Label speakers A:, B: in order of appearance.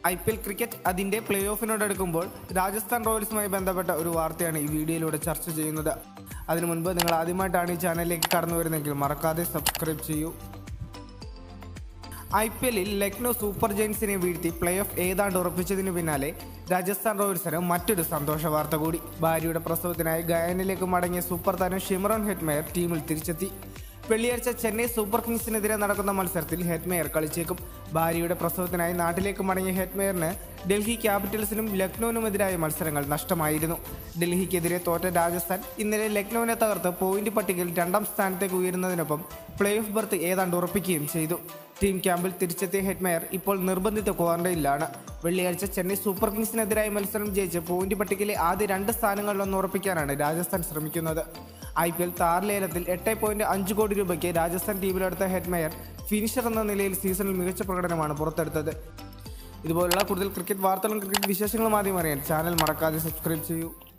A: IPL cricket അതിൻ്റെ play ഓഫിനോടടുക്കുമ്പോൾ രാജസ്ഥാൻ റോയൽസുമായി ബന്ധപ്പെട്ട ഒരു വാർത്തയാണ് ഈ വീഡിയോയിലൂടെ ചർച്ച ചെയ്യുന്നത്. അതിനു മുൻപ് നിങ്ങൾ ആദ്യമായിട്ടാണ് ഈ ചാനലിലേക്ക് കടന്നു വരുന്നതെങ്കിൽ മറക്കാതെ സബ്സ്ക്രൈബ് ചെയ്യൂ. IPLൽ ലക്നൗ സൂപ്പർ ജയൻസിനെ വീഴ്ത്തി പ്ലേ ഓഫ് ഏതാണ്ട് ഉറപ്പിച്ചതിന് പിന്നാലെ രാജസ്ഥാൻ റോയൽസിന് മറ്റൊരു സന്തോഷ വാർത്ത കൂടി. ഭാര്യയുടെ പ്രസവത്തിനായി ഗയാനിലേക്ക് മടങ്ങിയ സൂപ്പർ താരം ഹെറ്റ്മെയർ ടീമിൽ തിരിച്ചെത്തി. വെള്ളിയാഴ്ച ചെന്നൈ സൂപ്പർ കിങ്സിനെതിരെ നടക്കുന്ന മത്സരത്തിൽ ഹെറ്റ്മെയർ കളിച്ചേക്കും. ഭാര്യയുടെ പ്രസവത്തിനായി നാട്ടിലേക്ക് മടങ്ങിയ ഹെറ്റ്മെയറിന് ഡൽഹി ക്യാപിറ്റൽസിനും ലക്നൌവിനുമെതിരായ മത്സരങ്ങൾ നഷ്ടമായിരുന്നു. ഡൽഹിക്കെതിരെ തോറ്റ രാജസ്ഥാൻ ഇന്നലെ ലക്നൌവിനെ തകർത്ത് പോയിന്റ് പട്ടികയിൽ 2ാം സ്ഥാനത്തേക്ക് ഉയരുന്നതിനൊപ്പം പ്ലേ ഓഫ് ബർത്ത് ഏതാണ്ട് ഉറപ്പിക്കുകയും ചെയ്തു. ടീം ക്യാമ്പിൽ തിരിച്ചെത്തിയ ഹെറ്റ്മെയർ ഇപ്പോൾ നിർബന്ധിത ക്വാറന്റൈനിലാണ്. വെള്ളിയാഴ്ച ചെന്നൈ സൂപ്പർ കിങ്സിനെതിരായ മത്സരം ജയിച്ച് പോയിന്റ് പട്ടികയിലെ ആദ്യ 2 സ്ഥാനങ്ങളിലൊന്ന് ഉറപ്പിക്കാനാണ് രാജസ്ഥാൻ ശ്രമിക്കുന്നത്. IPL താരലേലത്തിൽ 8.5 കോടി രൂപയ്ക്ക് രാജസ്ഥാൻ ടീമിലെടുത്ത ഹെറ്റ്മെയർ ഫിനിഷർ എന്ന നിലയിൽ സീസണിൽ മികച്ച പ്രകടനമാണ് പുറത്തെടുത്തത്. ഇതുപോലുള്ള കൂടുതൽ ക്രിക്കറ്റ് വാർത്തകളും ക്രിക്കറ്റ് വിശേഷങ്ങളും ആദ്യം അറിയാൻ ചാനൽ മറക്കാതെ സബ്സ്ക്രൈബ് ചെയ്യൂ.